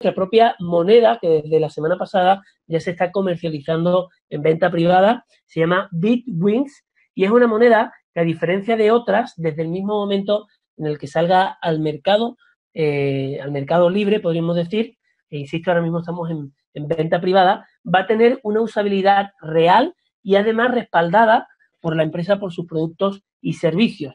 nuestra propia moneda, que desde la semana pasada ya se está comercializando en venta privada. Se llama Bitwings y es una moneda que, a diferencia de otras, desde el mismo momento en el que salga al mercado libre, podríamos decir, e insisto, ahora mismo estamos en venta privada, va a tener una usabilidad real y además respaldada por la empresa por sus productos y servicios.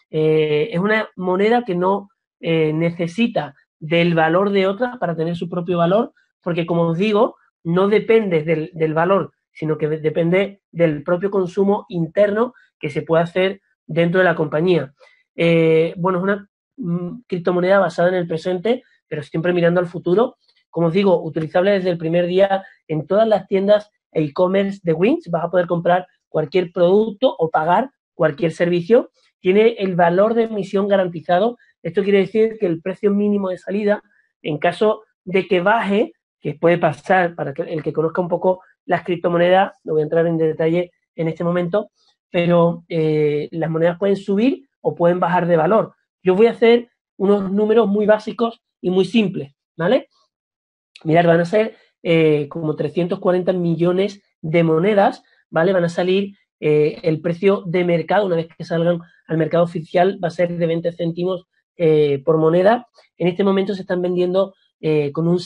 Es una moneda que no necesita del valor de otras para tener su propio valor, porque, como os digo, no depende del valor, sino que depende del propio consumo interno que se puede hacer dentro de la compañía. Bueno, es una criptomoneda basada en el presente, pero siempre mirando al futuro. Como os digo, utilizable desde el primer día en todas las tiendas e e-commerce de Wings. Vas a poder comprar cualquier producto o pagar cualquier servicio. Tiene el valor de emisión garantizado. Esto quiere decir que el precio mínimo de salida, en caso de que baje, que puede pasar, para el que conozca un poco las criptomonedas, no voy a entrar en detalle en este momento, pero las monedas pueden subir o pueden bajar de valor. Yo voy a hacer unos números muy básicos y muy simples, ¿vale? Mirad, van a ser como 340 millones de monedas, ¿vale? Van a salir, el precio de mercado, una vez que salgan al mercado oficial, va a ser de 20 céntimos por moneda. En este momento se están vendiendo con un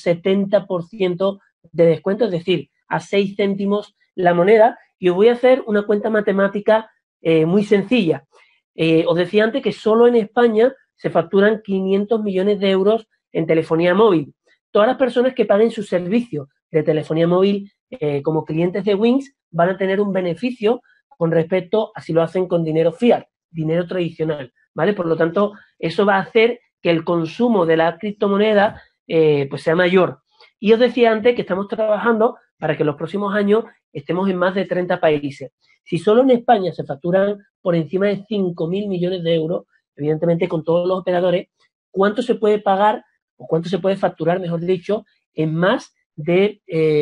70% de descuento, es decir, a 6 céntimos la moneda. Y os voy a hacer una cuenta matemática muy sencilla. Os decía antes que solo en España se facturan 500 millones de euros en telefonía móvil. Todas las personas que paguen su servicio de telefonía móvil como clientes de Wings van a tener un beneficio con respecto a si lo hacen con dinero fiat, dinero tradicional, ¿vale? Por lo tanto, eso va a hacer que el consumo de la criptomoneda pues sea mayor. Y os decía antes que estamos trabajando para que en los próximos años estemos en más de 30 países. Si solo en España se facturan por encima de 5.000 millones de euros, evidentemente con todos los operadores, ¿cuánto se puede pagar o cuánto se puede facturar, mejor dicho, en más de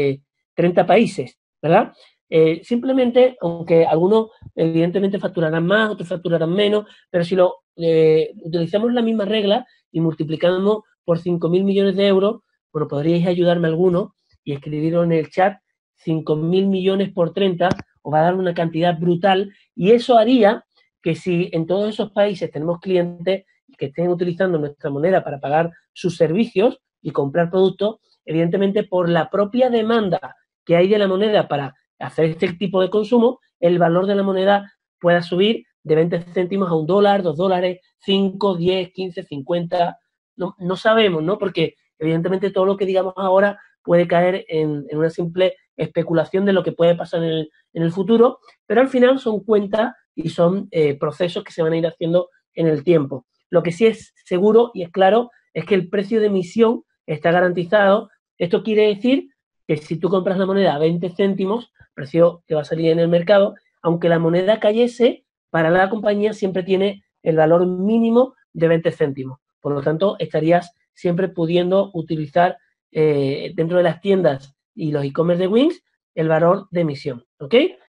30 países, ¿verdad? Simplemente, aunque algunos evidentemente facturarán más, otros facturarán menos, pero si utilizamos la misma regla y multiplicamos por 5.000 millones de euros, bueno, podríais ayudarme algunos y escribirlo en el chat. 5.000 millones por 30 os va a dar una cantidad brutal, y eso haría que, si en todos esos países tenemos clientes que estén utilizando nuestra moneda para pagar sus servicios y comprar productos, evidentemente por la propia demanda que hay de la moneda para hacer este tipo de consumo, el valor de la moneda pueda subir de 20 céntimos a $1, $2, 5, 10, 15, 50, no sabemos, ¿no? Porque evidentemente todo lo que digamos ahora puede caer en una simple especulación de lo que puede pasar en el futuro, pero al final son cuentas y son procesos que se van a ir haciendo en el tiempo. Lo que sí es seguro y es claro es que el precio de emisión está garantizado. Esto quiere decir que si tú compras la moneda a 20 céntimos, precio que va a salir en el mercado, aunque la moneda cayese, para la compañía siempre tiene el valor mínimo de 20 céntimos. Por lo tanto, estarías siempre pudiendo utilizar dentro de las tiendas y los e-commerce de Wings el valor de emisión, ¿ok?